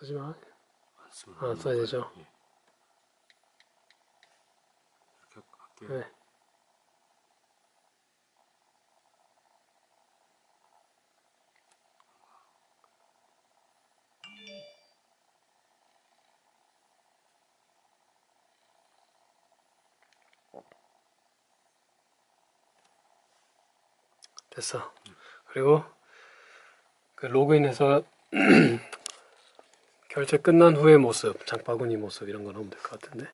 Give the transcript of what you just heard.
쓰지마. 안 쓰면 안 써야 되죠. 예. 이렇게 할게요. 네. 됐어. 그리고 그 로그인해서 결제 끝난 후의 모습, 장바구니 모습 이런 거 넣으면 될 것 같은데.